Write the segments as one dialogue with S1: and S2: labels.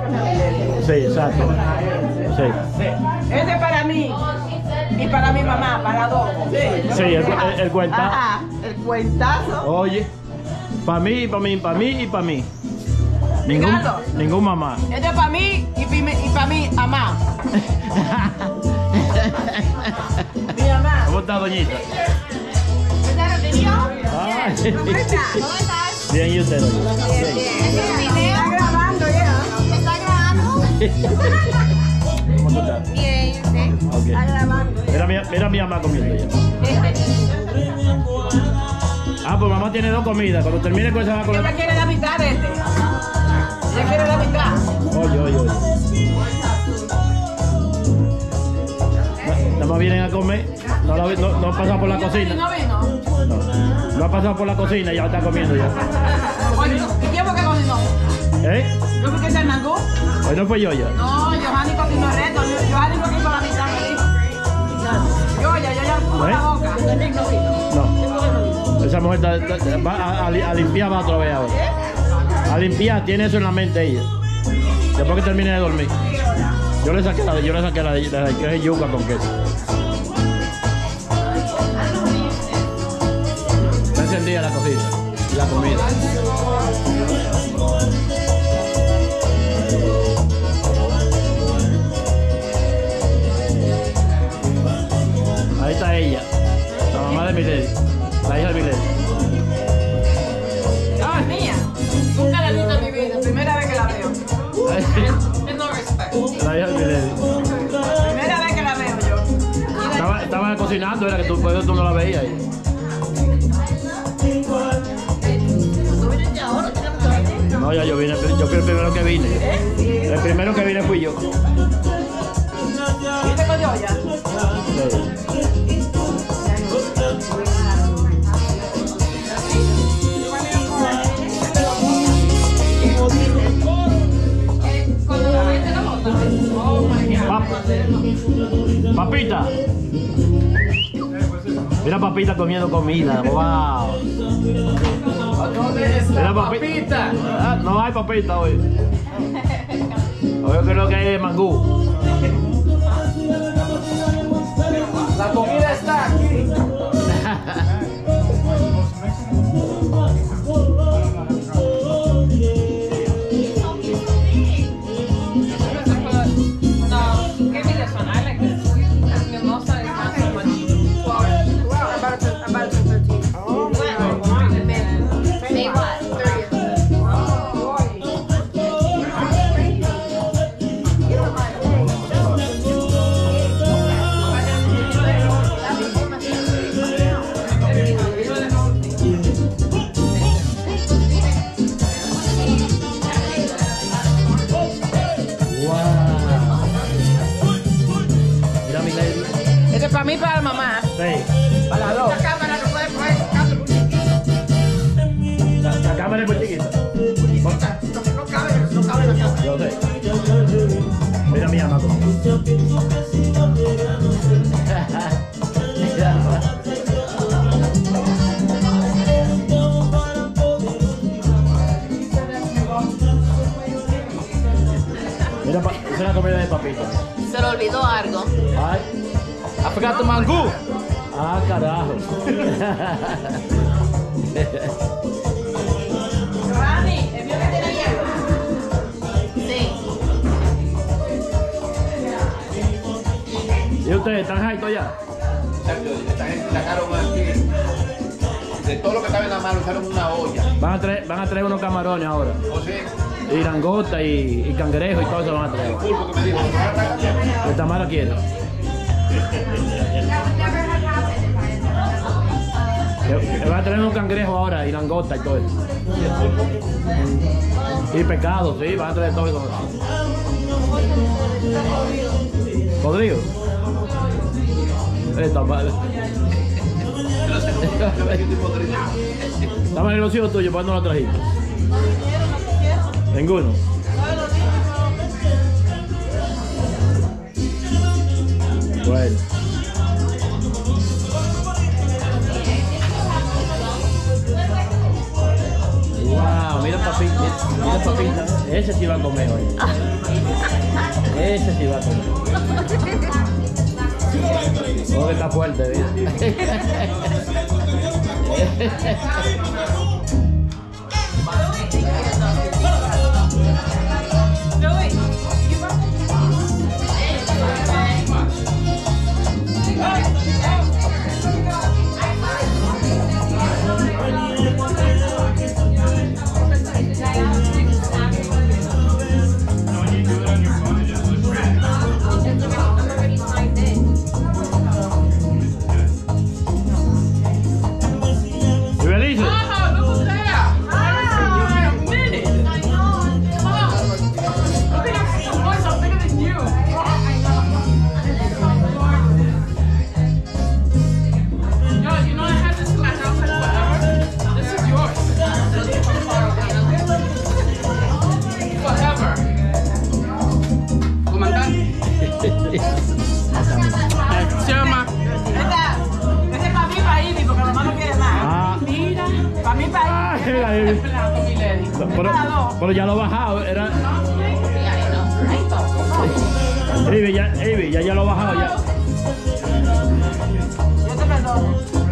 S1: Sí, exacto. Sí.
S2: Este es para mí y para mi mamá, para dos.
S1: Sí, el cuentazo.
S2: Ajá, el cuentazo.
S1: Oye, para mí, para mí, para mí y para mí.
S2: Ricardo.
S1: Ningún mamá.
S2: Este es para mí y para mi mamá. Mi mamá.
S1: ¿Cómo está, doñita? Ay.
S3: ¿Cómo estás?
S1: Bien, ¿y usted, doña?
S3: Bien, bien. ¿Es un video?
S2: Está grabando ya.
S3: ¿Está grabando?
S1: ¿Cómo tú estás?
S3: Bien, ¿y usted?
S1: Ok.
S2: Está grabando.
S1: Mira mi mamá comiendo ya. Ah, pues mamá tiene dos comidas. Cuando termine con esa va a comer.
S2: Ella quiere la mitad de este. Ella quiere la mitad.
S1: Oye. Nada más vienen a comer. No ha pasado por la cocina.
S2: ¿No vino?
S1: No ha pasado por la cocina y ya está comiendo ya.
S2: ¿Y quién fue que cocinó?
S1: ¿Eh?
S2: ¿Yo fui que se mangó?
S1: Hoy no fue yo ya.
S2: No, Johanny cocinó el resto. Johanny fue que hizo la mitad, me dijo. Yo ya puse la boca.
S1: No. Esa mujer va a limpiar, va otra vez ahora. A limpiar, tiene eso en la mente ella. Después que termine de dormir. Yo le saqué la yuca con queso. Está encendida la cocina y la comida. Ahí está ella, la mamá de Milady, la hija de Milady.
S2: Ah, es mía. Nunca la he visto en mi vida. Primera vez que la veo. Es no respeto.
S1: La hija de Milady.
S2: Primera vez que la veo yo.
S1: Estaba cocinando, era que tú no la veías ahí. No, ya yo fui el primero que vine. El primero que vine fui yo.
S2: ¿Viste con yo ya?
S1: Sí.
S2: Cuando la gente no vota. Oh my God.
S1: Papita. Mira Papita comiendo comida. Wow.
S4: ¿Dónde está
S1: Mira
S4: papita?
S1: Ah, no hay papita hoy. Hoy yo creo que hay mangú.
S4: La comida está aquí.
S2: No, give me this one. I like this. Mimosa is not so much. Wow, about 13. Oh,
S3: May what? 30th.
S1: Mira mi lady.
S2: Este es para mí y para la mamá.
S1: Sí.
S2: Para las dos.
S3: La cámara no puede poner cámara muy chiquita.
S1: La cámara es muy chiquita.
S3: No cabe la cámara.
S1: Yo sé. Mira mi mamá comiendo. Mira, esa es la comida de Papita.
S3: Se le olvidó algo.
S1: Ay.
S4: I forgot the mangú.
S1: Ah, carajo.
S2: Rani, ¿el mío que tiene hielo?
S3: Sí.
S1: ¿Y ustedes están jaitos ya?
S4: Esta gente sacaron aquí. De todo lo que estaba en la mano, usaron una olla.
S1: Van a traer unos camarones ahora.
S4: O sea,
S1: Y langota y cangrejo y todo eso van a traer.
S4: el pulpo que me dijo.
S1: El Tamara quiere. Le van a traer unos cangrejos ahora y langota y todo eso. Y pescado, sí, van a traer todo eso. ¿Podrido? Esta madre. Estaba en el bolsillo tuyo, ¿por qué no lo trajiste? Ninguno. Bueno. Wow, mira papita. Mira papita. Ese sí va a comer hoy. Ese sí va a comer. Todo que está fuerte, mira.
S3: Chama. Ese es para mí, para Ivy, porque mamá no quiere más.
S1: Ah.
S3: Mira, para mí, para Ivy.
S1: Mira,
S3: El plato, mi lady.
S1: pero ya lo he bajado. Era... Ivy, ya lo he bajado ya.
S3: Yo te perdono.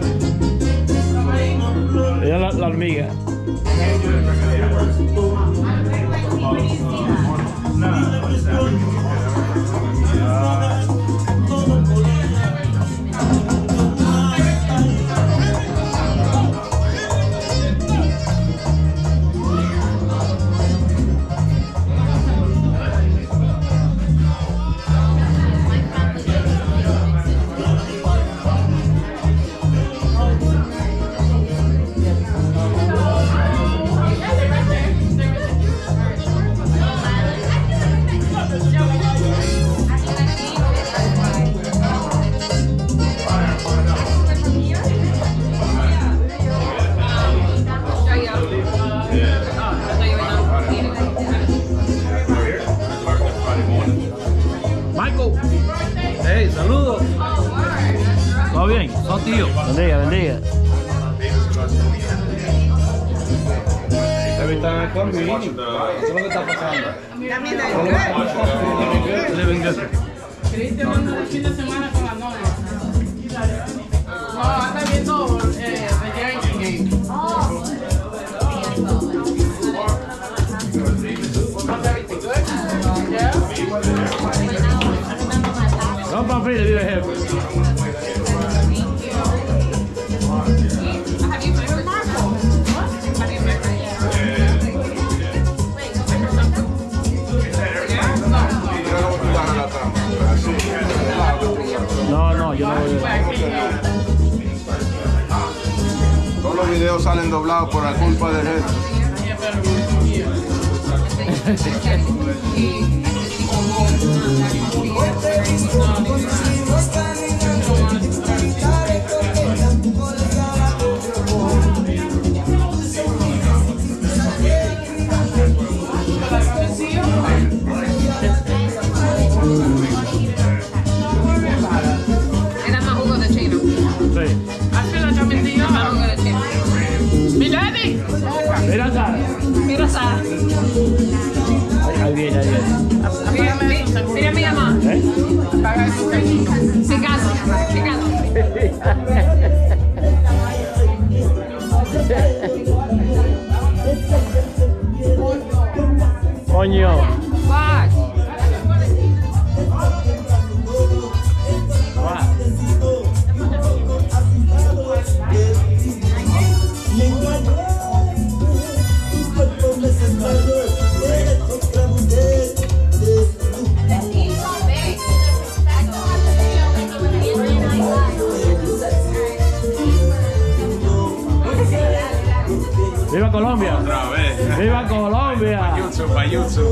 S1: Mira la hormiga.
S5: Hey, saludos.
S1: ¿Todo bien?
S5: Son tíos.
S1: Bendiga, bendiga.
S5: Están aquí conmigo. Eso es lo que está pasando. Living good.
S3: Cristian mandó el fin de semana con la novia. No, anda viendo the Yankee game.
S1: No, papi, le vive jefe. No, yo no voy a...
S6: Todos los videos salen doblados por la culpa de él.
S2: Era más jugo de chino.
S1: Sí.
S3: I feel like I'm in the
S2: Más jugo de chino.
S3: Milady.
S1: Mira, Sara.
S2: Mira, Sara.
S1: Ahí viene, ahí viene.
S2: Mira mi mamá.
S1: ¿Eh?
S2: Picando, picando.
S1: Coño.
S2: Watch.
S1: ¡Viva Colombia!
S5: Otra vez.
S1: ¡Viva Colombia!
S5: Payutsu.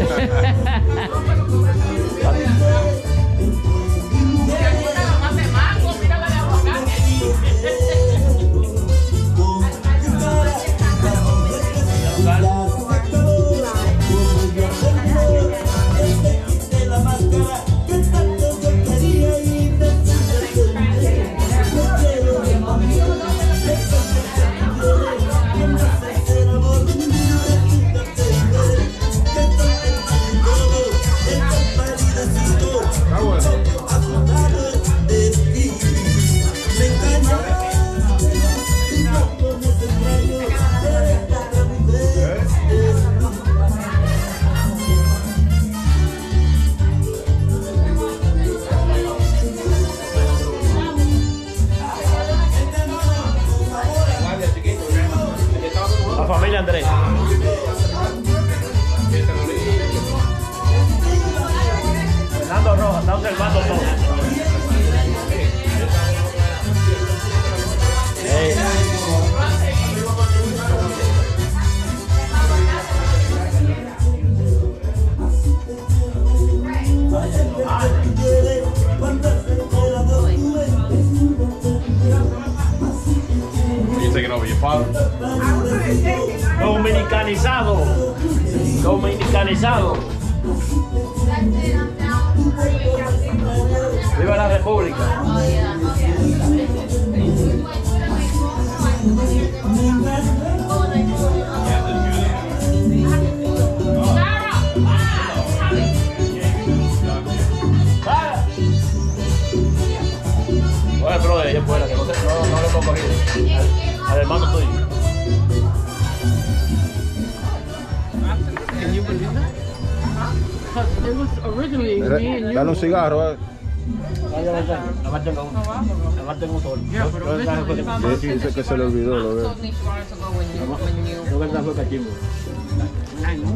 S1: Dominicanizado. Dominicanizado. Viva la República. Oye, pero de ella fuera, que no le puedo coger. Al hermano tuyo.
S3: Can you believe that? It was originally me and you.
S6: Dale un cigarro,
S1: Nada más tengo uno. Nada más tengo un solo.
S3: Yeah, but originally
S6: Sí, dice que se le olvidó, lo veo.
S2: told me she wanted to go when you.
S1: No que fue cachimbo.
S3: I know.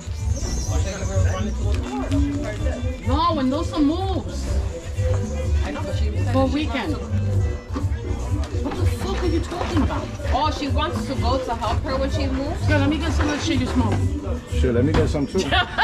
S3: No, when Nosa moves
S2: I know, but she said
S3: for a
S2: she
S3: weekend.
S2: wants
S3: What the fuck are you talking about?
S2: to- Oh, she wants to go to help her when she moves.
S3: Girl, let me get some of that shit you smoke.
S6: Shit, let me get some too.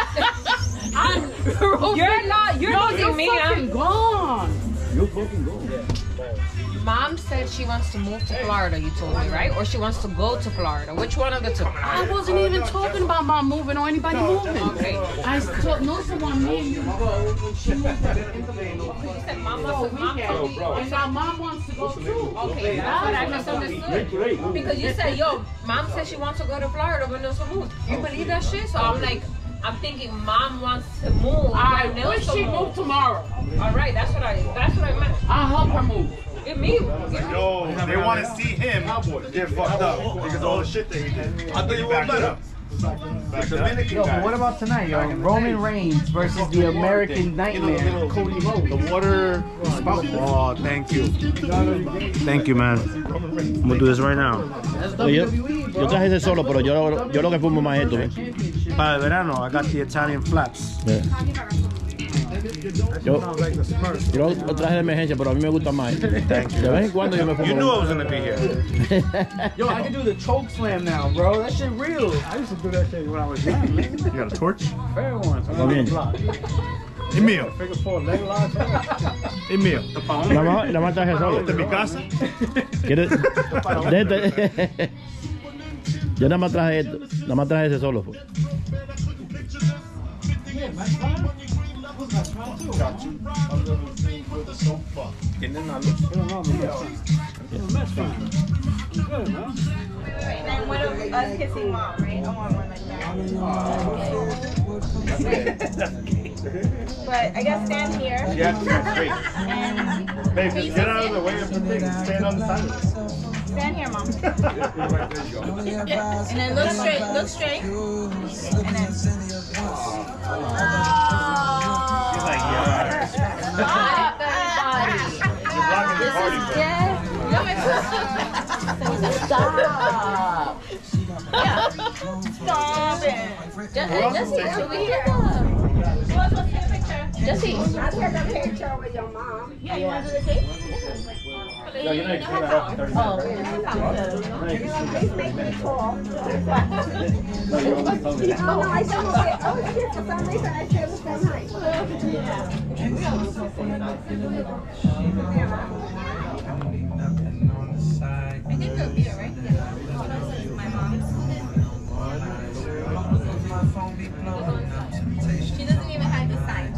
S2: You're losing me.
S3: Fucking gone.
S1: You fucking go.
S2: Mom said she wants to move to Florida, you told me, right? Or she wants to go to Florida. Which one of the two?
S3: I wasn't even talking about mom moving or anybody moving.
S2: Okay.
S3: I told Nosa want me and you to go when she moves to
S2: You said mom
S3: for a
S2: wants to mom
S3: weekend.
S2: told me.
S3: And now mom wants to go too.
S2: Okay, that's what I misunderstood. Because you said, yo, mom said she wants to go to Florida when Nelson moves. You believe that shit? So I'm like, I'm thinking mom wants to move.
S3: I
S2: when
S3: wish
S2: Nelson
S3: she
S2: moves.
S3: moved tomorrow.
S2: All right, that's what I meant.
S3: I'll help her move.
S2: Get me.
S5: Yo, they want to see him get fucked up because of all the shit that he did. I thought you were better.
S7: Yo, but what about tonight, yo? Roman Reigns versus the American Nightmare, Cody Rhodes.
S5: The water spout. Oh, thank you. Thank you, man. I'm gonna do this right now.
S1: Yo traje ese solo, pero yo lo que fumo más esto, ¿ves?
S5: Para el verano, I got the Italian flats.
S1: Yo lo traje de emergencia, pero a mí me gusta más. De vez en cuando yo me fumo.
S5: You knew I was gonna be here.
S7: Yo, I can do the choke slam now, bro. That shit real. I used to do that shit when I was young, man.
S5: You got a torch?
S7: Fair ones.
S1: Está bien.
S5: Es mío.
S7: Figure four, leg lock.
S5: Es mío.
S1: Nada más traje solo.
S5: ¿De mi casa?
S1: ¿Quieres? De este. Yo nada más traje esto. Nada más traje ese solo. Pues.
S5: ¿Tienes la luz?
S8: And one of us kissing mom, right? I want one like that. But I guess stand here.
S5: Yeah, straight.
S8: And
S5: Babe, just get out of the way of the thing. Stand on the side of it.
S8: stand here, mom. And then look straight, look straight. And then.
S5: She's like, yeah. You're blocking the party, bro.
S8: Stop. Yeah. Stop it. Jesse, over here. Who else wants to take a picture? Jesse. I'll take a picture with your mom. Yeah, you want to do the tape?
S1: No, you're not clean up 30 minutes.
S8: Please make me tall.
S1: No, you only told me that.
S8: Oh, no, I don't know. Oh, shit, for some reason I feel the same height. I think they'll be alright. My mom's. She doesn't even have the sign.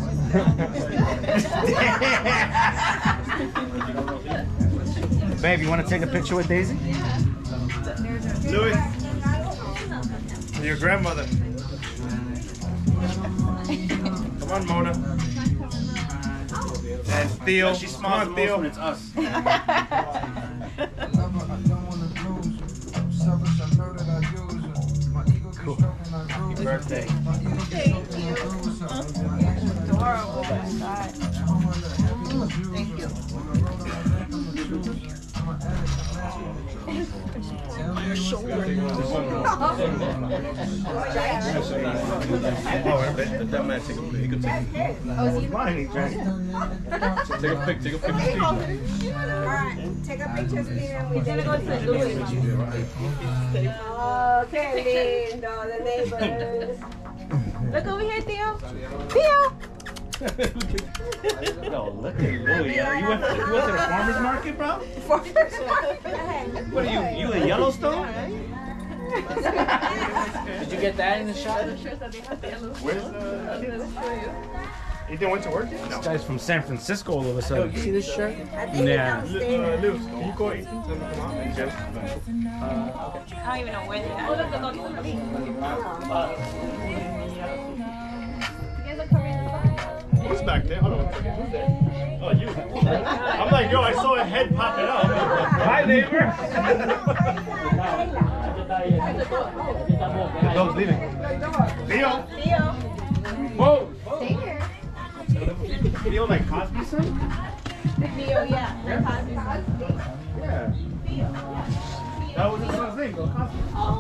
S7: Babe, you want to take a picture with Daisy?
S5: Louis, your grandmother. Come on, Mona. And Theo. She smiles the most when it's us. Cool. Happy birthday.
S8: Adorable. Thank you.
S5: Oh, that man take a pic. He could take a pic. Mine, he drank. Take a pic. Take a pic.
S8: Alright, take a picture, Steven. We're gonna go to Louis. Okay, lindo, the neighbors. Look over here, Theo. Theo!
S5: Yo, look at Louie. You went to the farmer's market, bro? What are you in Yellowstone?
S7: Did you get that in the shop?
S5: Where's Ethan went to work yet?
S7: This guy's from San Francisco all of a sudden. You see this shirt?
S5: Yeah. Lewis, can you call Ethan to come out and just...
S8: I don't even know where they are.
S5: Who's back there? Hold on one second. Who's there? Oh, you. I'm like, yo, I saw a head popping up. Hi, neighbor. The dog's leaving. Theo. Whoa. Theo, like Cosby's son?
S8: Theo, yeah.
S5: Yeah. That was his son's name, though, Cosby.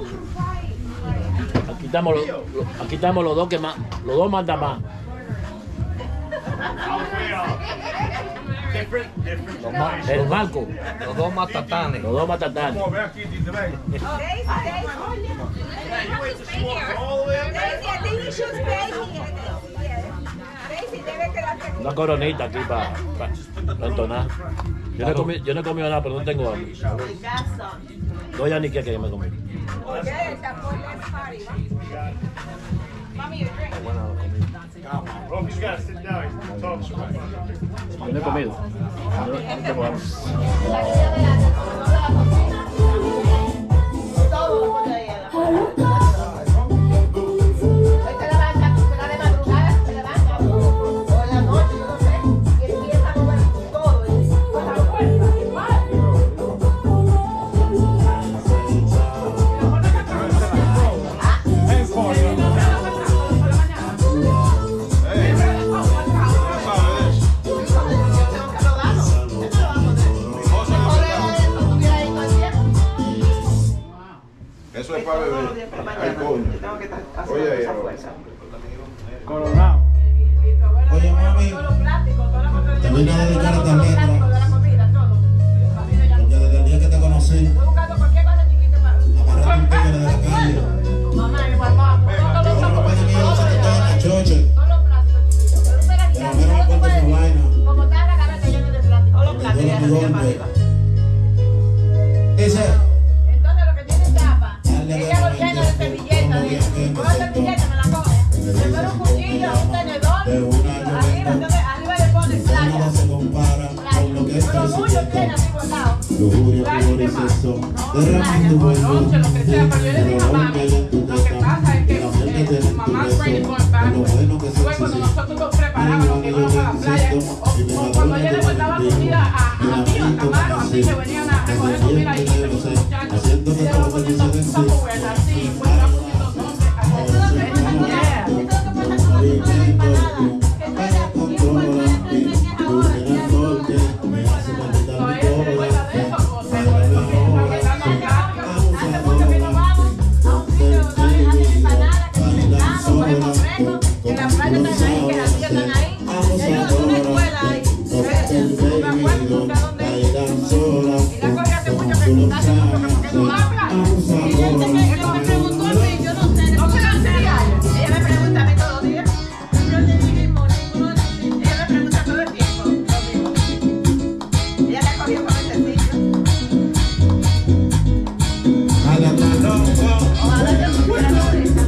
S1: Aquí estamos los dos que más, los dos mandan más. El Marco.
S7: Los dos matatanes.
S1: Los dos matatanes.
S5: Come on, ven aquí, Ethan, ven.
S1: Una coronita aquí para entonar. Yo no he comido nada, pero no tengo hambre. No ya ni que me comí.
S5: Bro, you gotta sit down and talk.
S1: Yo no he comido. No tengo hambre.
S6: Eso es para beber. Ay, coño. Oye,
S7: Coronado.
S9: Oye, mami, te vine a dedicar esta letra porque desde el día que te conocí, agarraste un tigre de la calle. Yo no puedo ni ir a esa choche. Pero a mí no me importa esa vaina. Todos mis golpes. Dice. Ella lo llena de servilletas, con la servilleta me la coge. Primero un cuchillo, un tenedor, arriba le pone playa. Pero mucho tiene así guardado.
S3: Noche, lo que sea, pero yo le dije a mami, lo que pasa es que mamá trae el golpe. Fue cuando nosotros nos preparábamos que íbamos a la playa, o cuando ella le guardaba comida a mí, a Camaro, así que venían a recoger comida ahí, muchachos, y le iban poniendo Tupperware así, pues iban poniendo nombres.
S8: En la playa están ahí, que las tías están ahí. Ya yo en una escuela ahí. Me acuerdo nunca dónde. Y la cogí hace mucho que hace mucho que porque no habla. Y ella me preguntó a mí, yo no sé. ¿No se la sería? Ella me pregunta a mí todos los días. Yo le digo, ella me pregunta todo el tiempo. Ella me cogió con ese sitio. Ojalá yo supiera todo eso.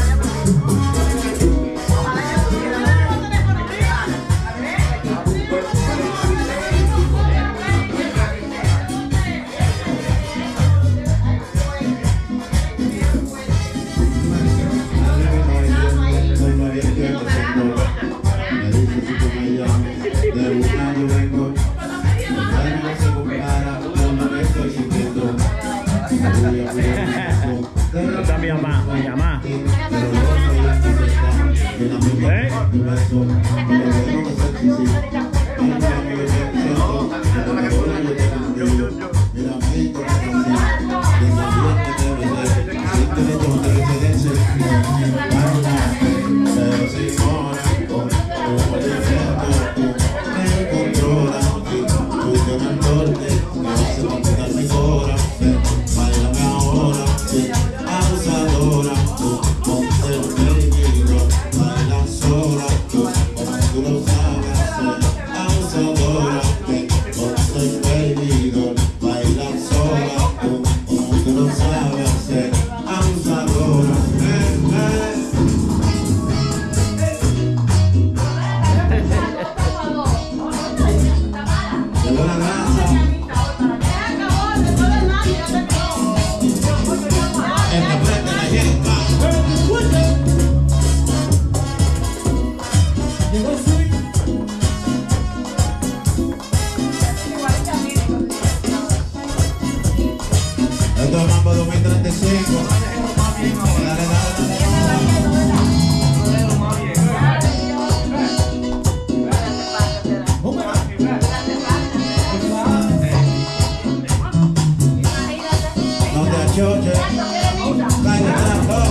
S1: Está mi mamá, mi mamá.
S9: Abusadora, ponte el peligro, baila sola, tú lo sabes hacer. Abusadora, soy baby doll, baila sola, como tú lo sabes hacer. Abusadora, llegó la grasa. Esta plata la lleva. Esto es Mambo 2035. Dale, dale. No te achoches. Cállate la boca.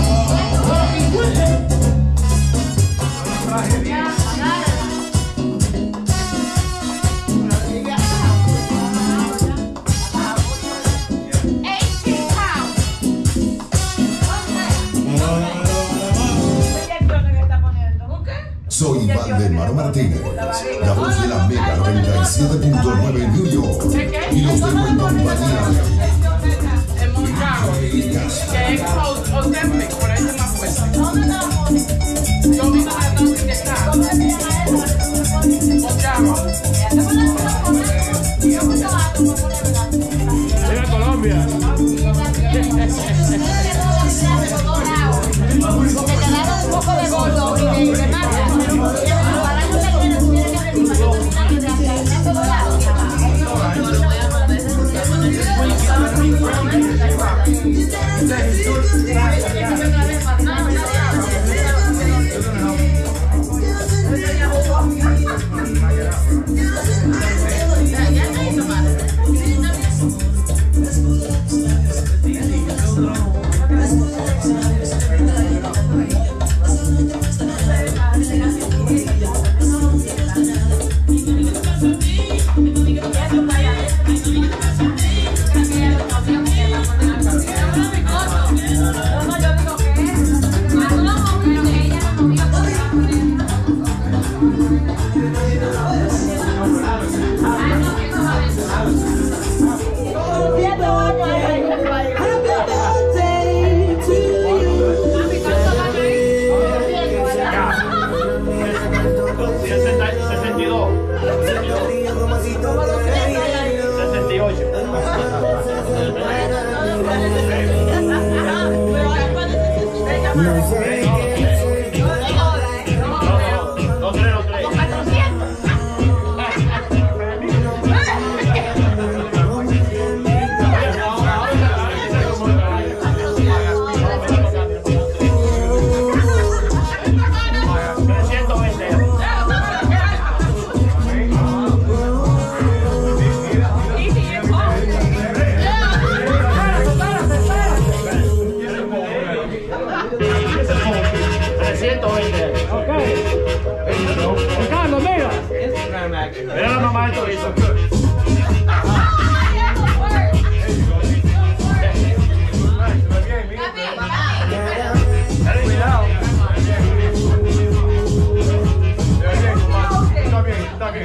S10: Soy Valdemar Martínez, la voz de la Mega 97.9 New York, y los dejo en compañía
S3: Es muy caro. Que es auténtico, por ahí es más fuerte. Yo mismo la tengo que inyectar.
S1: Llega a Colombia.
S8: Porque te dan un poco de gordo y de masa.
S1: Mira la mamá de chorizo. Cuidado. Está bien.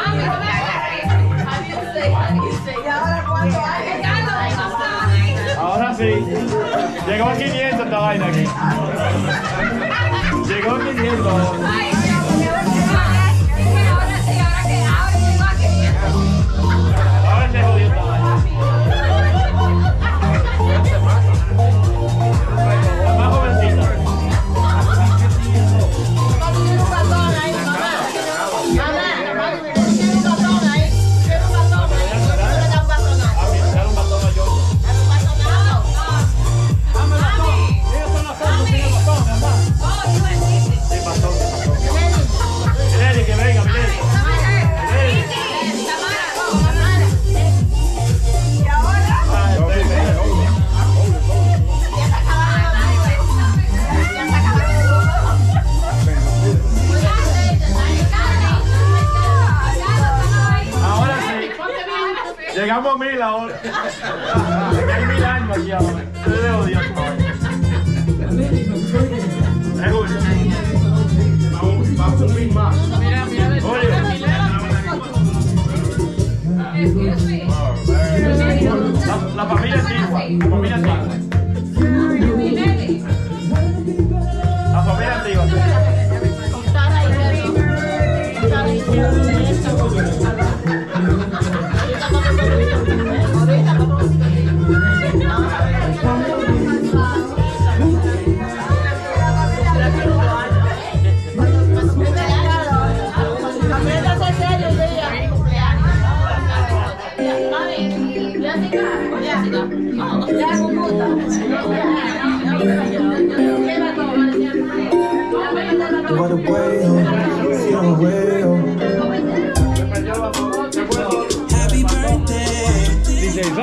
S1: Ahora sí. Llegó a 500 esta vaina aquí. Llegó a 500. Ahora se jodió esta vaina. Más jovencita. Que venga, ahora sí. Llegamos a 1000 ahora. Hay 1000 años aquí ahora. Te debo Dios. Vamos a 1000 más.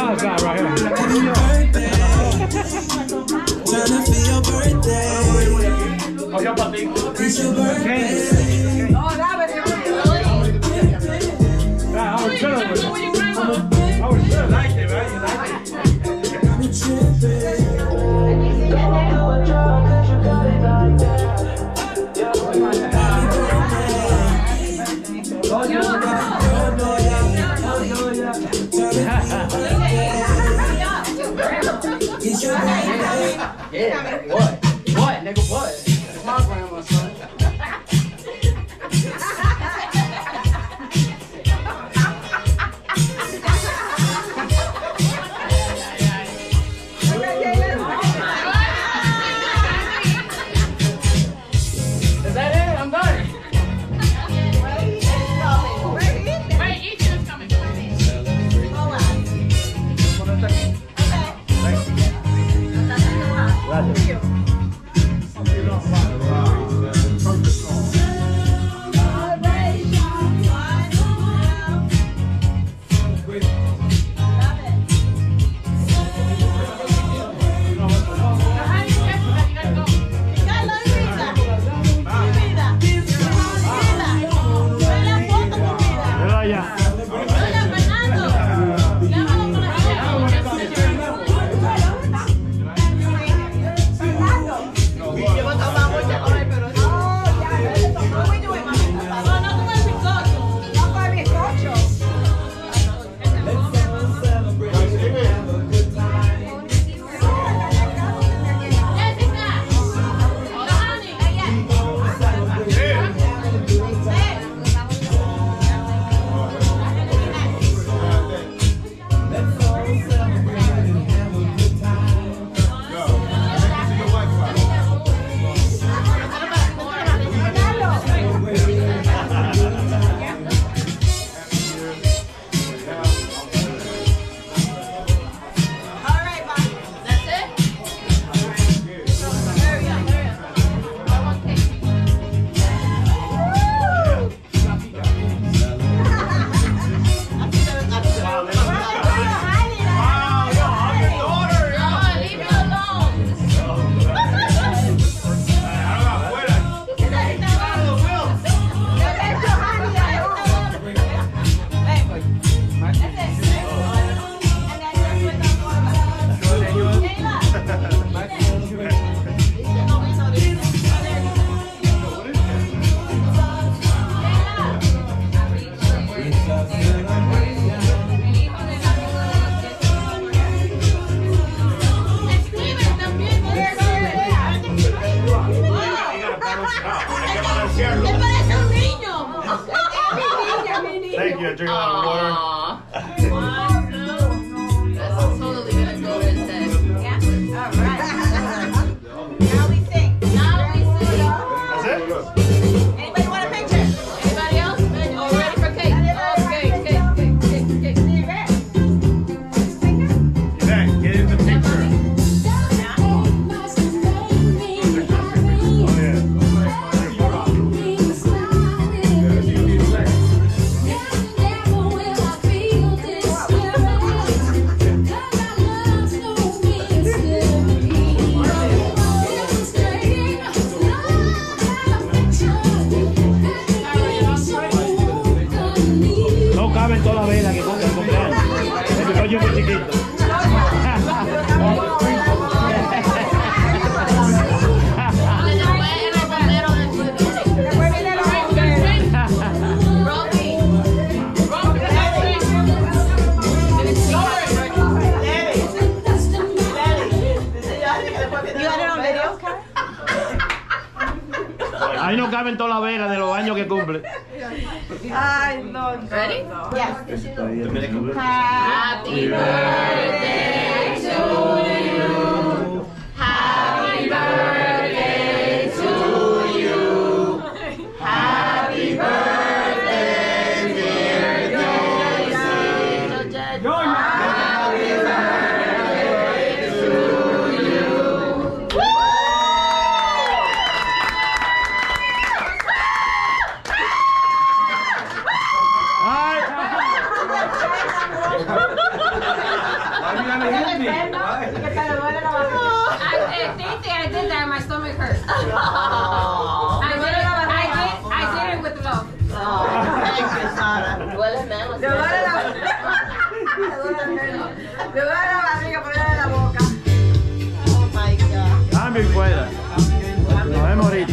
S1: Ah, claro, right here.
S11: Tryna feel your birthday.
S1: Oye, para ti.
S8: No, dame,
S1: I was chilling with it. I was chilling. Like it, right? You like it?
S7: Yeah, what? What, nigga, what? It's my grandma, son. Is that it? I'm done.
S3: Wait, Ethan is coming.
S1: Gracias. Mira allá.
S5: Thank you. I drink a lot of water.
S2: That's totally gonna go in his head.
S8: All right. Now we sing.
S2: Now we see.
S5: That's it?
S8: Anybody want a picture?
S2: Anybody else? Oh, ready for cake? Oh, cake.
S5: Yvette, get in the picture. Oh, yeah.
S1: No caben toda la vela que compra el cumpleaños. El coño es muy chiquito.
S8: Después viene los hombres. You got it on video, Karen?
S1: Ahí no caben toda la vela de los años que cumple.
S8: Ay, no.
S2: Ready?
S8: Yes.
S2: Happy birthday to you. Happy birthday to you. Happy birthday, dear Joyce. Happy birthday to you.
S1: Ay.
S2: I did it with love.
S8: Duele menos. Le duele la barriga, pero duele la boca. Oh my God.
S1: Cambio y fuera. Nos vemos ahorita.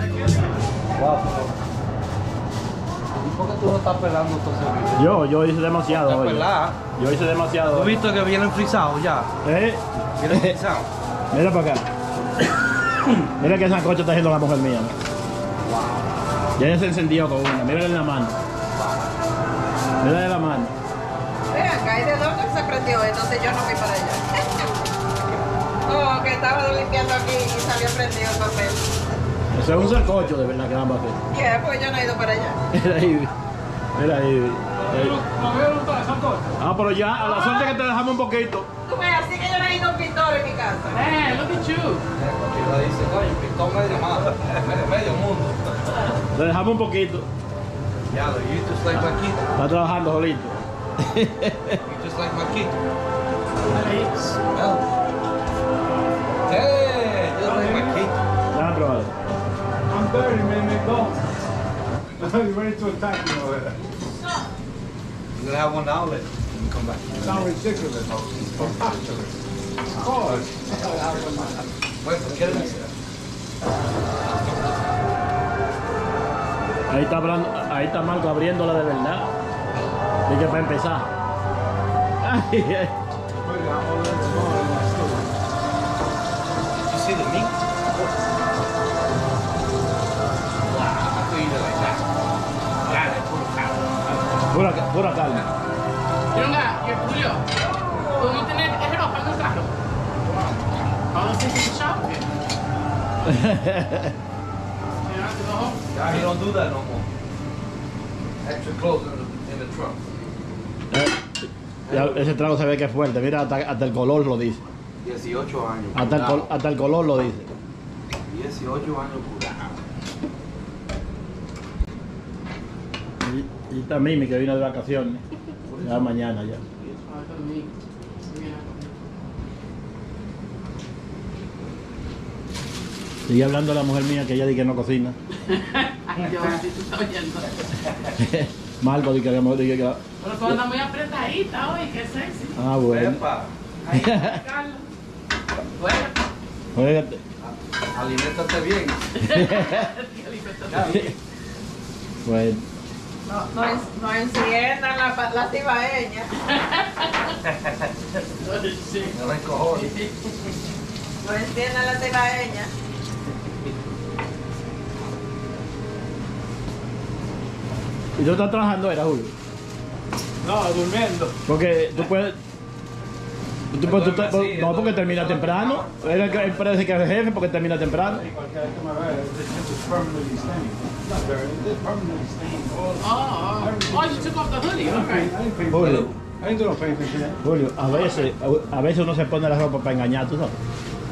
S7: ¿Por qué tú no estás pelando todo ese video?
S1: Yo hice demasiado hoy. Yo hice demasiado
S7: ¿Tú has
S1: hoy.
S7: visto que vienen frisados ya?
S1: ¿Eh?
S7: Vienen frisados.
S1: Mira para acá. Mira qué sancocho está haciendo la mujer mía. Ya se encendió con una. Mírale en la mano. Mírale en la mano.
S8: Ve acá, ¿y de dónde se prendió? Entonces yo no fui para allá. Oh, que estaba limpiando aquí y salió prendido el papel.
S1: Eso es un sancocho de verdad que vamos a hacer.
S8: ¿Qué? Porque yo no he ido para allá.
S1: Mira ahí. Mira ahí.
S3: No veo nunca esa cosa.
S1: Ah, pero ya, a la suerte que te dejamos un poquito.
S8: Tú ves, así que yo necesito un pintor en mi casa.
S3: Look at you.
S7: Porque dice, coño, pintó medio más. Medio mundo.
S1: Te dejamos un poquito.
S7: Ya, you just like Marquito.
S1: Está trabajando solito.
S7: You just like Marquito. Hey, just like Marquito.
S1: Déjame probar.
S3: I'm dirty, man. They go. You're ready to attack me over there.
S7: You're gonna have one outlet when you come back.
S3: You sound ridiculous. Preposterous. Of course.
S7: Wait, forget it.
S1: Ahí está hablando, ahí está Marco abriéndola de verdad. Dije para empezar. Ay, ay.
S7: You see the meat? Wow, I could eat it like that. Got it,
S1: Pura carne.
S3: Julio, ¿podemos tener ropa en el carro? Vamos a hacer un shopping.
S7: Yeah, he don't do that no more. Extra clothes in the trunk.
S1: Ya, ese trago se ve que es fuerte. Mira, hasta el color lo dice.
S7: 18 años.
S1: Hasta el color lo dice.
S7: 18 años curado.
S1: Y está Mimi que vino de vacaciones. Ya mañana ya. Sigue hablando la mujer mía que ella dice que no cocina.
S3: Ay, yo, si tú estás oyendo.
S1: Marco dice que
S3: Pero tú andas muy apretadita hoy, qué sexy.
S1: Ah, bueno.
S7: Epa,
S3: Ay, Carlos. Bueno.
S1: Juégate.
S7: aliméntate bien.
S1: Bueno.
S8: No enciendan la cibaeña.
S7: No hay cojones.
S8: No enciendan la cibaeña.
S1: ¿Y tú estás trabajando, era Julio?
S3: No, durmiendo.
S1: Porque tú puedes... no, porque termina temprano. Él parece que es el jefe porque termina temprano.
S3: Oh, you took off the hoodie. Okay.
S1: Julio,
S3: I didn't do no painting today.
S1: Julio, a veces uno se pone la ropa para engañar, ¿tú sabes?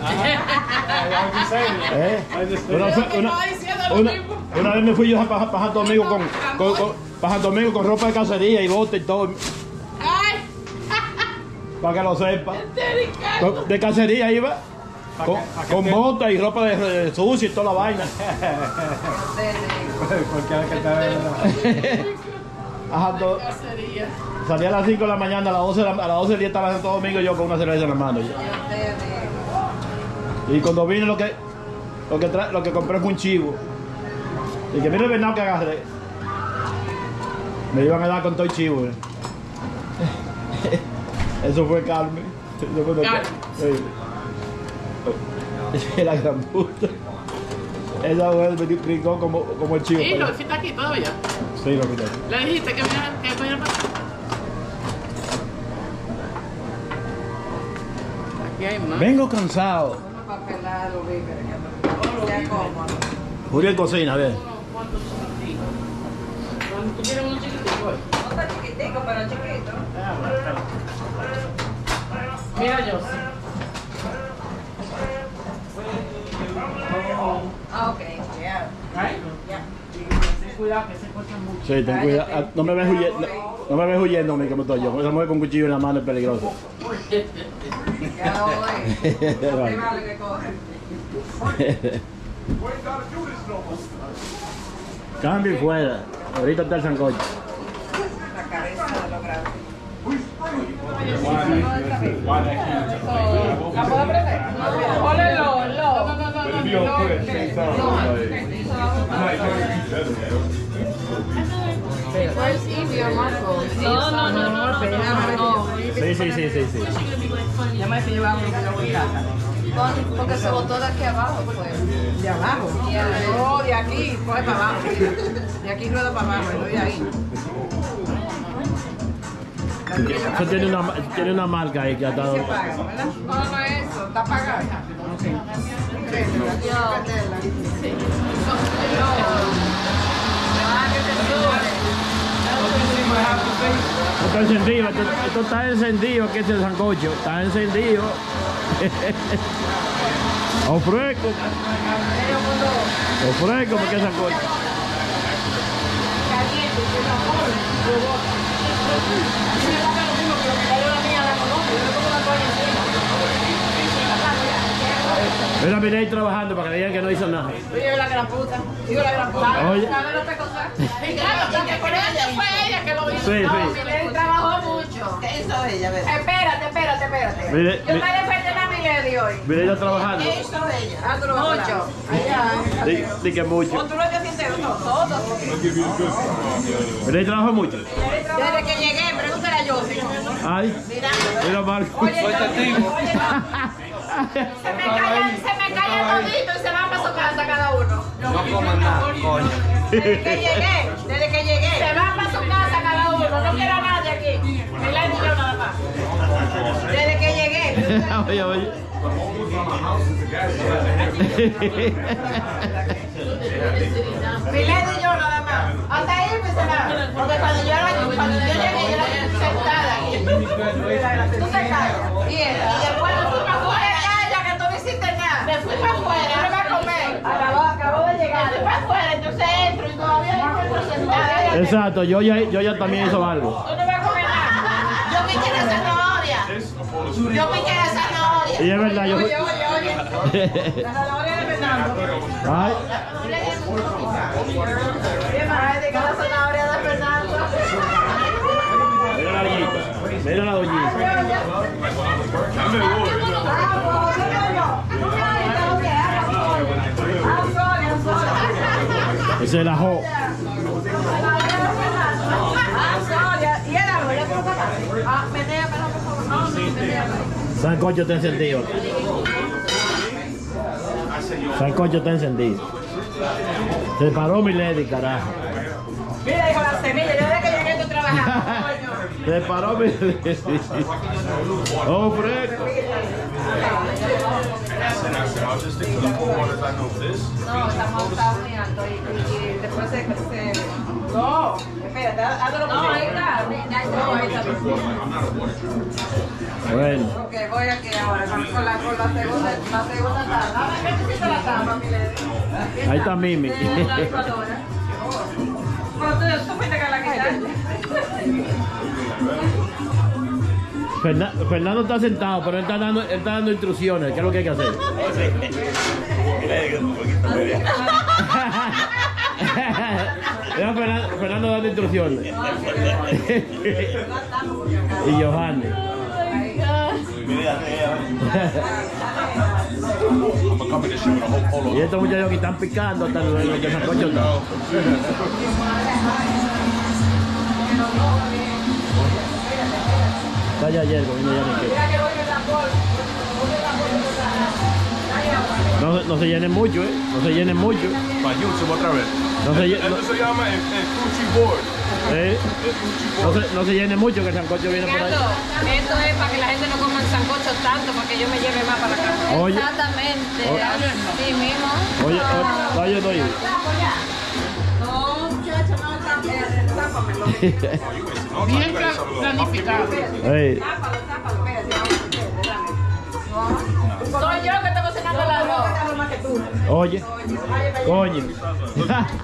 S1: Una vez me fui yo para Santo Domingo para Santo Domingo con ropa de cacería y bote y todo. Para que lo sepa. De cacería iba. Con bota y ropa de sucia y toda la vaina. Salí a las 5 de la mañana, a las 12 del día estaba en Santo Domingo yo con una cerveza en la mano. Y cuando vine lo que compré fue un chivo. Y que mire el venado que agarré. Me iban a dar con todo el chivo. Eso fue Carmen. La gran puta. Esa mujer me brincó como el chivo.
S3: ¿Y lo hiciste aquí todavía?
S1: Sí, lo quité.
S3: ¿Le dijiste que viniera para acá? Aquí hay más.
S1: Vengo cansado.
S8: Para pelar los víveres, que sea cómodo.
S1: Julio en cocina, a ver.
S3: ¿Cuántos chiquititos? ¿Tú quieres uno chiquitico?
S8: No está chiquitico, pero chiquito.
S3: Mira, yo.
S8: Ah, ok, yeah.
S3: Right?
S8: Yeah.
S3: Ten cuidado que se cortan mucho.
S1: Sí, ten cuidado. No me ves huyendo. No me ves huyendo a mí como estoy yo. Esa mujer con un cuchillo en la mano es peligroso.
S8: Ya lo voy. No te vale que coge.
S1: Cambio y fuera. Ahorita está el sancocho.
S8: La cabeza lo grande.
S3: ¿La puedo aprender? Ponle lo.
S2: No.
S1: Sí.
S8: Ya me llevaba en casa.
S2: Porque se botó de aquí abajo, pues.
S8: ¿De abajo? No, de aquí, coge para abajo. De aquí rueda para abajo, no de ahí.
S1: Eso tiene una marca ahí que ha estado.
S8: Se paga, ¿verdad? No, eso, está pagado.
S1: Esto está encendido, esto está encendido, que es el sancocho, está encendido. Ofrezco porque es sancocho. Mira, miré ahí trabajando para que digan que no hizo nada.
S8: Digo la gran puta.
S1: Oye.
S8: Por eso fue ella que lo hizo.
S1: Sí.
S8: Milady trabajó mucho. ¿Qué hizo ella? Espérate.
S1: Mire,
S8: Yo estoy defendiendo a Milady hoy.
S1: Miré ella trabajando.
S8: ¿Qué hizo ella? Mucho. Allá.
S1: Di que mucho.
S8: ¿O tú lo estás entero? Todo.
S1: Miré ahí trabajó mucho.
S8: Desde que llegué, pregúntale a Josie.
S1: Ay, mira Marco.
S8: Oye, se me cae el todito y se van para su casa cada uno.
S5: No coman nada, coño.
S8: Desde que llegué. Se van para su casa cada uno. No quiero a nadie aquí. Milady y yo nada más. Desde que llegué.
S1: Oye.
S8: Milady y yo nada más. Hasta ahí pues se va. Porque cuando yo llegué, yo era sentada aquí. Tú te callas. Y después tú te callas que tú no hiciste nada. Me fui para afuera. ¿Qué me va a comer? Acabo de llegar. Me fui para afuera, entonces entro y todavía no encuentro sentada.
S1: Exacto, yo ya también hizo algo.
S8: Tú no vas a comer nada. Yo piqué la zanahoria.
S1: Y es verdad, yo.
S8: Oye. La zanahoria de Fernando.
S1: Ay.
S8: ¿Qué más? ¿De la zanahoria de Fernando?
S1: Mira la doñita. Mira la doñita. Ese es el ajo.
S8: ¿Y el arroz? ¿Ya te lo sacaste? Menéamelo, por favor.
S1: Sancocho está encendido. Sancocho está encendido. Se paró Milady, carajo.
S8: Mira, hijo, la semilla. Yo desde que llegué estoy trabajando, coño.
S1: Se paró Milady. Oh, fresco.
S8: No, estamos muy alto y después se... No, espérate, hágalo conmigo. No, ahí está.
S1: Bueno.
S8: Ok, voy aquí ahora con la segunda tabla. ¿Qué necesita la tabla, Milady?
S1: Ahí está Mimi.
S8: Pero tú fuiste que la quitaste.
S1: Fernando está sentado, pero él está dando instrucciones. ¿Qué es lo que hay que hacer? Mira, Fernando dando instrucciones. Y Johanny. Y estos muchachos que están picando hasta lo que sancocho está. Está ya ayer, vino ya no se llenen mucho, no se llenen mucho.
S5: Para YouTube otra vez. Esto se llama el Coochie Board.
S1: No se llene mucho, que el sancocho viene por ahí.
S2: Esto es para que la gente no coma el sancocho tanto, para que yo me lleve más para acá.
S1: Oye.
S2: Exactamente. Sí mismo.
S1: Oye.
S8: No, muchacho, no, tápamelo.
S3: Bien planificado.
S1: Hey.
S8: Tápalo, soy yo que estoy cocinando el arroz.
S1: Oye. Coño.
S8: Tú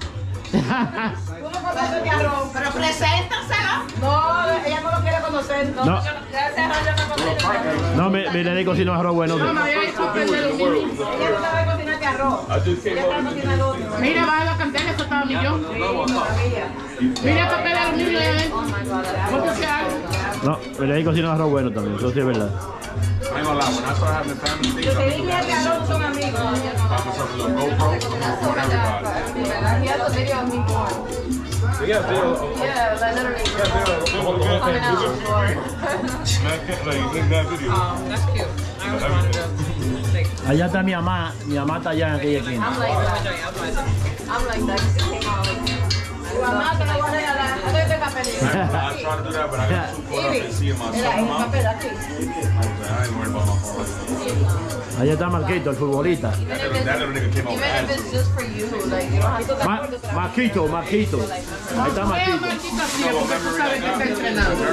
S8: no conoces mi arroz. Pero preséntaselo. No, ella no lo quiere conocer.
S1: No.
S8: Ese arroz yo no cocino.
S1: No, me le cocinó arroz bueno.
S3: No, me había hecho perder el mismo.
S8: Ella no sabe cocinar arroz. Ella no tiene el otro.
S3: Mira, baja la cantera, esto estaba millón. Mira el papel de aluminio ahí adentro. ¿Cómo se hace?
S1: No, pero ahí cocina arroz bueno también, eso sí es verdad.
S6: I ain't gonna lie, when I started having family things,
S8: Yo te dije que arroz son amigos.
S6: I found myself a little GoPro with everybody.
S2: He has a video of me born.
S5: Yeah,
S2: Yeah, like literally. Coming out.
S5: like in that video.
S2: That's cute. I remember that.
S1: Allá está mi mamá está allá en aquella esquina.
S2: I'm like that. I'm like that. It came out like that.
S8: Tu mamá te la voy a regalar. Dame este papelito.
S6: I tried to do that, but I got too caught up in seeing my
S8: Mira,
S6: son
S8: el
S6: mom.
S8: papel aquí.
S6: I ain't worried about my phone.
S1: Allá está Marquito, el futbolista.
S6: That little nigga came out
S2: Even
S6: with
S2: if it's just for you, like you don't have to.
S1: Marquito. Ahí está
S3: Veo
S1: Marquito.
S3: Marquito así, porque tú sabes que está entrenando.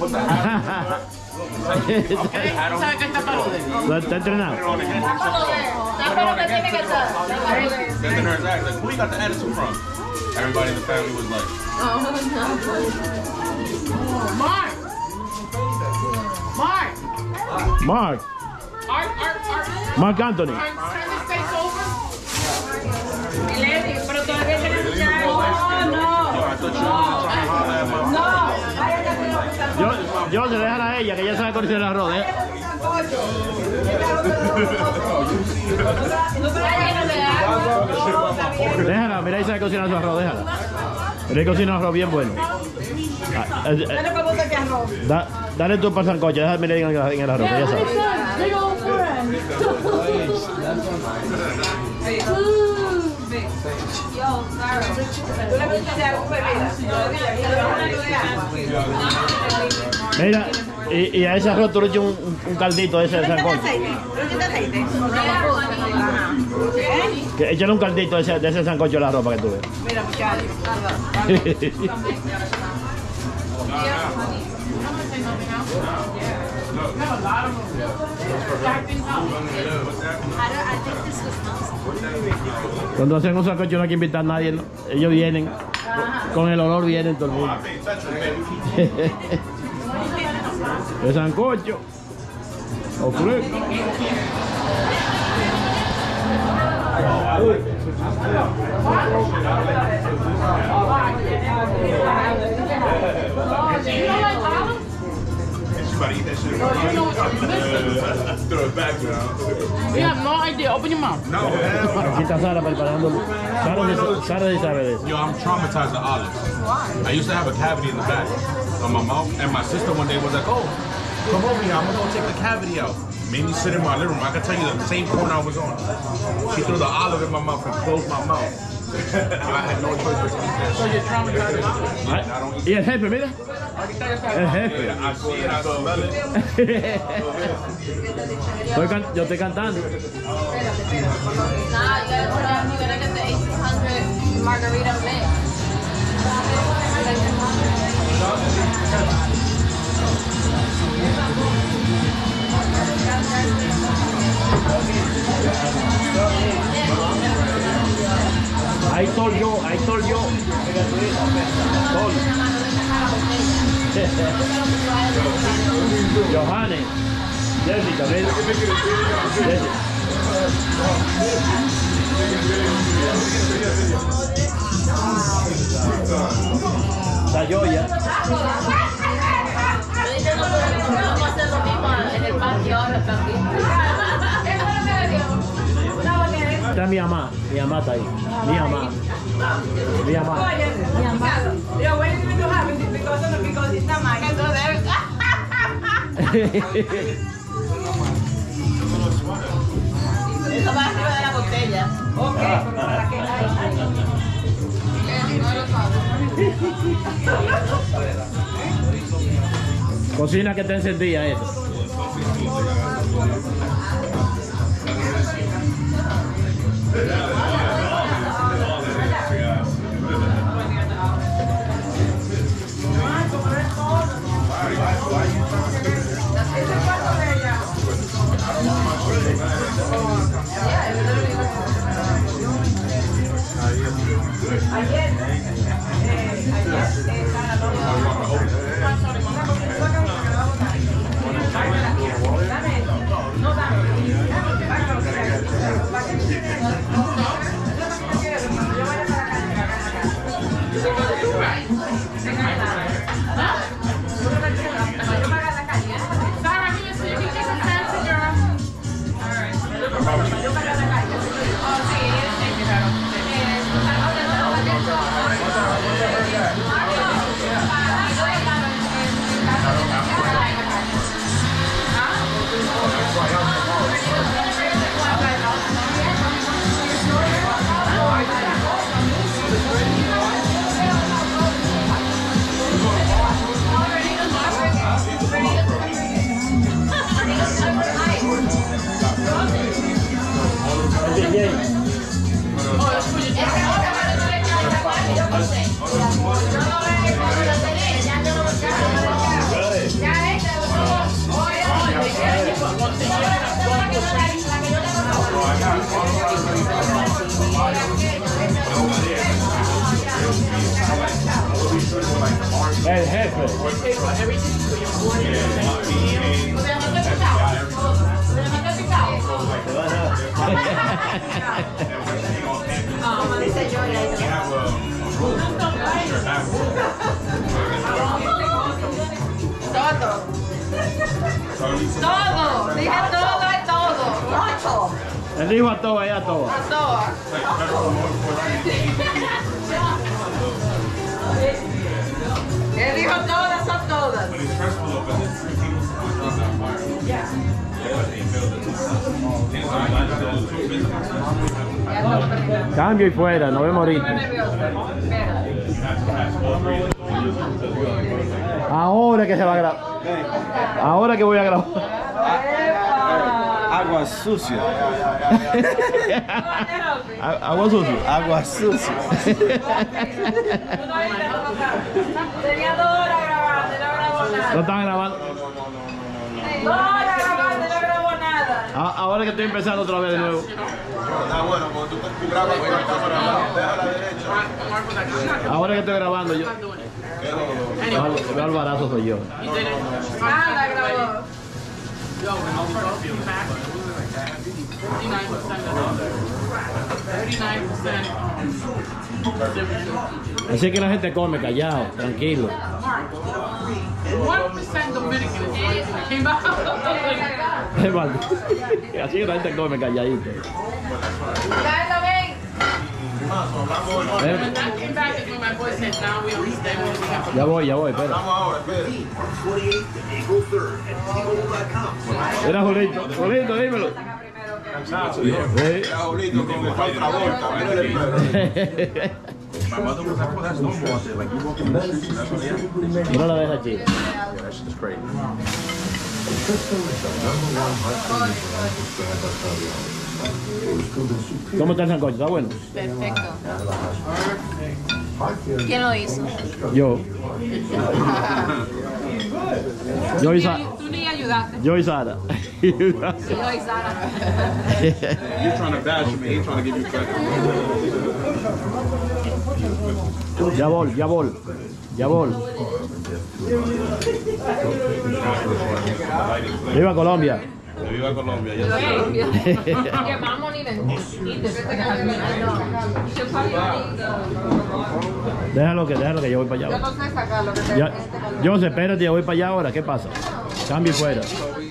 S3: Tú sabes que está para lo de él.
S1: ¿Está entrenado?
S8: Está lo que tiene que estar.
S6: Then the nurse asked, like, who you got the attitude from? Everybody in the family was like,
S3: Mark.
S1: Mark Anthony.
S3: Turn this face over.
S8: Milady, pero todavía tenemos que dar. No.
S1: Yo se dejan a ella, que ella sabe cocinar el arroz, ¿eh? Déjala, mira ahí sabe cocinar su arroz, déjala. Mira ahí cocina arroz bien bueno. Dale tú para el sancocho, déjame le digan en el arroz, que ya sabes. Mira, y a ese arroz tú le echas un caldito ese de sancocho. Que échale un caldito de ese sancocho a la ropa que tú ves.
S8: Mira, muchachos.
S1: Cuando hacen un sancocho no hay que invitar a nadie, ¿no? Ellos vienen, con el olor vienen todo el mundo. El sancocho, o fresco.
S3: We have no idea. Open your mouth.
S1: Aquí está Sara preparándolo. Sara sí sabe de eso.
S6: yo, I'm traumatized of olives. I used to have a cavity in the back of my mouth, and my sister one day was like, oh, come over here, I'm gonna go take the cavity out. Made me sit in my living room. I can tell you the same corner I was on. She threw the olive in my mouth and closed my mouth. I had no choice but to eat that.
S3: So you're traumatized.
S1: Y el jefe, mira. El jefe.
S6: I see it, I smell it.
S1: Yo estoy cantando.
S2: Nah, you gotta get the 1800 margarita mix.
S1: I told you. Johannes, Jessica, ven. La joya.
S2: Vamos a hacer lo mismo en el patio ahora también.
S1: Está mi mamá está ahí. Mi mamá.
S8: Yeah, when is it going to happen? Because it's not mine.
S2: Eso va arriba de la botella.
S8: Ok, pero para que
S1: Cocina que te encendía eso.
S3: Sarah, here, so you can get some fancy, girl.
S1: El jefe.
S8: Todo, dije todo es todo. Mucho.
S1: Él dijo a todo, ella a todo.
S8: A todo. Él dijo todas son todas.
S1: Cambio y fuera, nos vemos ahorita. Ahora que se va a grabar. Ahora que voy a grabar.
S7: Agua sucia.
S1: Agua sucia.
S7: Agua sucia.
S8: Tenía 2 horas grabando y no grabó nada.
S1: ¿No están grabando?
S8: 2 horas grabando y no grabó nada.
S1: Ahora que estoy empezando otra vez de nuevo.
S4: Está bueno, cuando tú estás grabando con la cámara, deja a la derecha.
S1: Ahora que estoy grabando yo. El albarazo soy yo.
S8: Nada grabó.
S1: Así que la gente come callado, tranquilo.
S3: 1% Dominican.
S1: Así que la gente come calladito.
S8: Carlos, ven.
S3: When that came back is when my boy said, now we understand what we have to
S1: Ya voy, espera.
S4: Vamos ahora, espera.
S1: Mira, Julito, dímelo.
S4: Era Julito con otra vuelta.
S6: My mother was like, oh, that's normal out there. Like, you walking down the street, that's what they have.
S1: No la deja aquí.
S6: Yeah, that shit is crazy.
S1: ¿Cómo está el sancocho? ¿Está bueno?
S2: Perfecto. ¿Quién lo hizo?
S1: Yo. Yo y Sara.
S2: Tú ni ayudaste.
S1: Yo y Sara.
S2: Yo y Sara.
S4: You're trying to bash me, he's trying to give you credit.
S1: Ya vol. Viva Colombia.
S6: Viva Colombia. Ya
S2: Your mom won't even eat this. She'll probably only eat
S1: Déjalo que yo voy para allá.
S8: Yo no sé sacar lo que te
S1: Yo sé, espérate, yo voy para allá ahora. ¿Qué pasa? Cambio y fuera.